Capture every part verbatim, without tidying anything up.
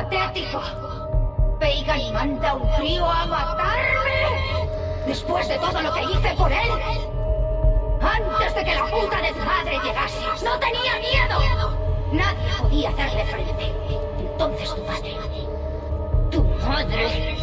¡Patético! ¿Veigan manda a un crío a matarme? ¿Después de todo lo que hice por él? Antes de que la puta desmadre llegase, ¡no tenía miedo! Nadie podía hacerle frente. Entonces tu padre... tu madre...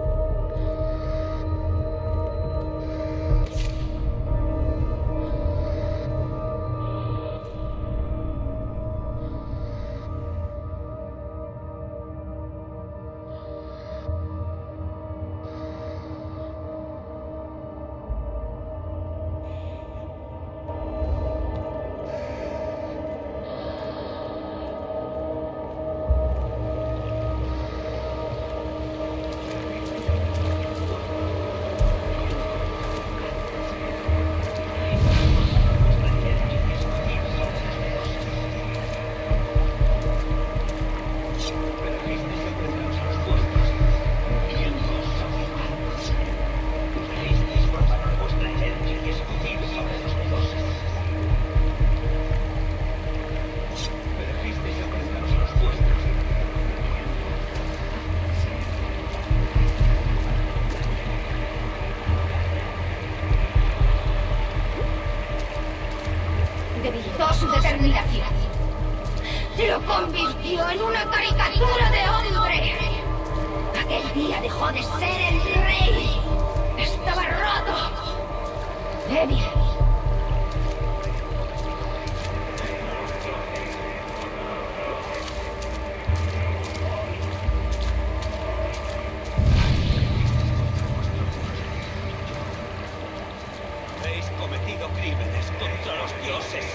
Debilitó su determinación. Lo convirtió en una caricatura de hombre. Aquel día dejó de ser el rey. Estaba roto. Débil. Habéis cometido crímenes contra los dioses.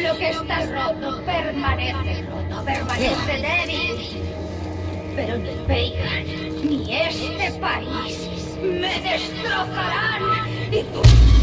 Lo que está roto permanece roto, permanece débil. Pero ni Veigar ni este país me destrozarán. Y tú...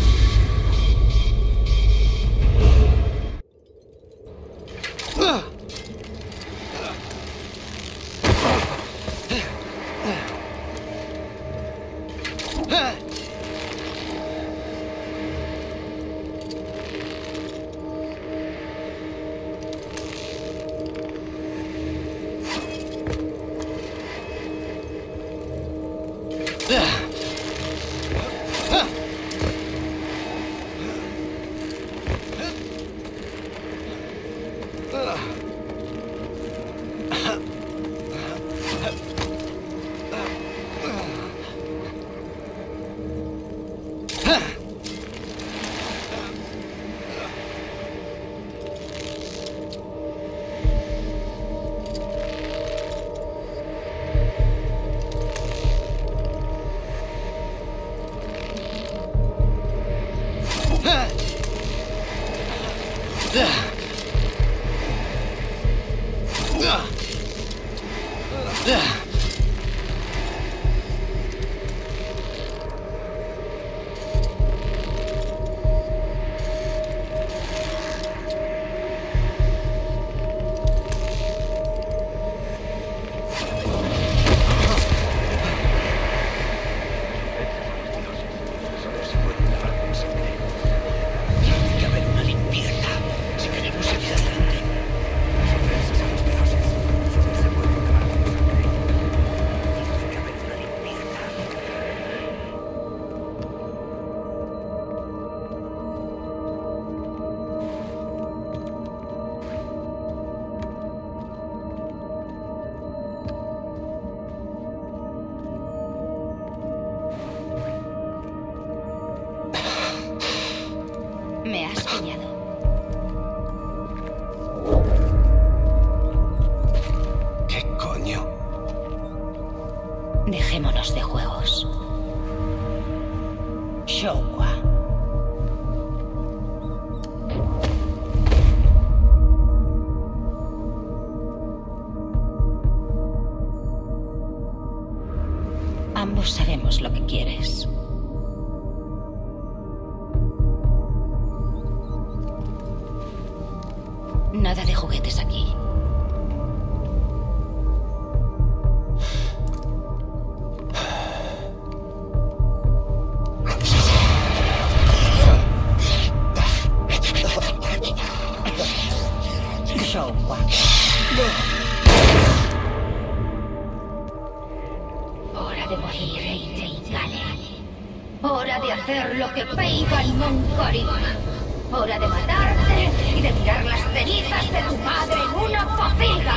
Me has soñado. ¿Qué coño? Dejémonos de juegos. Showa. Ambos sabemos lo que quieres. Nada de juguetes aquí. Showa. Hora de morir, Eiteigale. Hora de hacer lo que Peigan nunca haría. Hora de matarte y de tirar las cenizas de tu madre en una pocilga.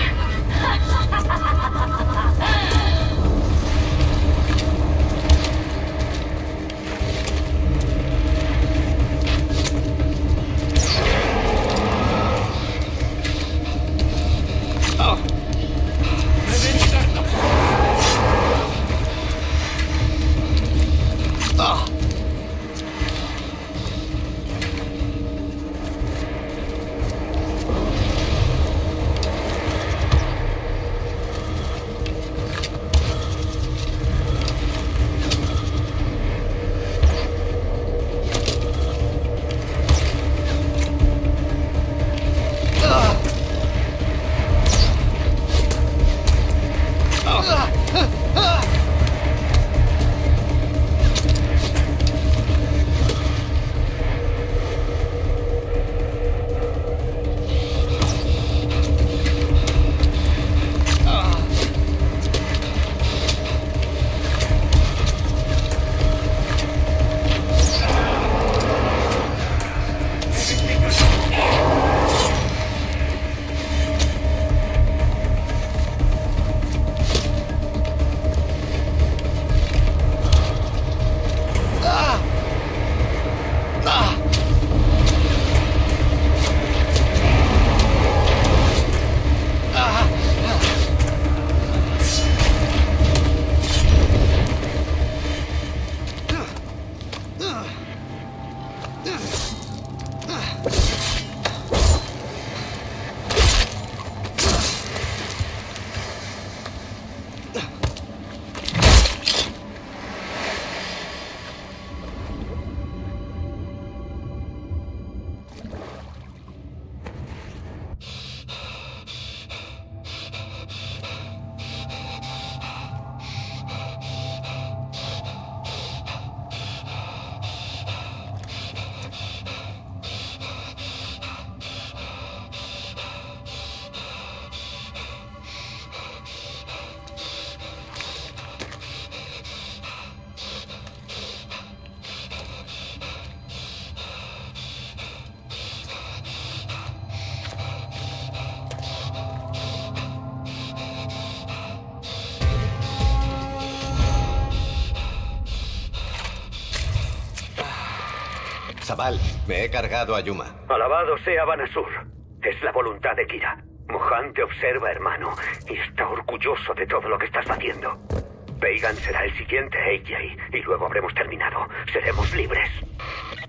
chaval. Me he cargado a Yuma. Alabado sea Banasur. Es la voluntad de Kira. Mohan te observa, hermano, y está orgulloso de todo lo que estás haciendo. Veigan será el siguiente A J, y luego habremos terminado. Seremos libres.